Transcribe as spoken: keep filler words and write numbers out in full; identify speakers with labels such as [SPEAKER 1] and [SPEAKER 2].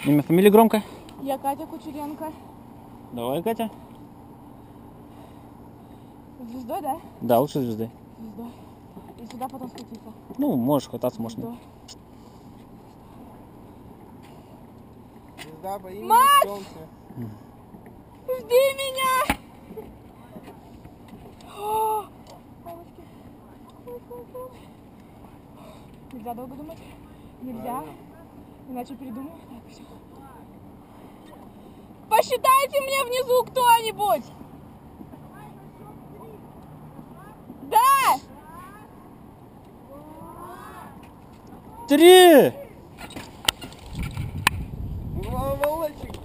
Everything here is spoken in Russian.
[SPEAKER 1] Имя, фамилия громко.
[SPEAKER 2] Я Катя Кучеренко.
[SPEAKER 1] Давай, Катя.
[SPEAKER 2] Звездой, да?
[SPEAKER 1] Да, лучше звезды.
[SPEAKER 2] Звездой. И сюда потом скатиться.
[SPEAKER 1] Ну, можешь хвататься, можешь нет.
[SPEAKER 3] Звезда боится солнца.
[SPEAKER 2] Жди меня! Нельзя долго думать. Нельзя. Иначе передумаю. Так, все. Посчитайте мне внизу кто-нибудь! Да!
[SPEAKER 1] Три!
[SPEAKER 3] Молодчик.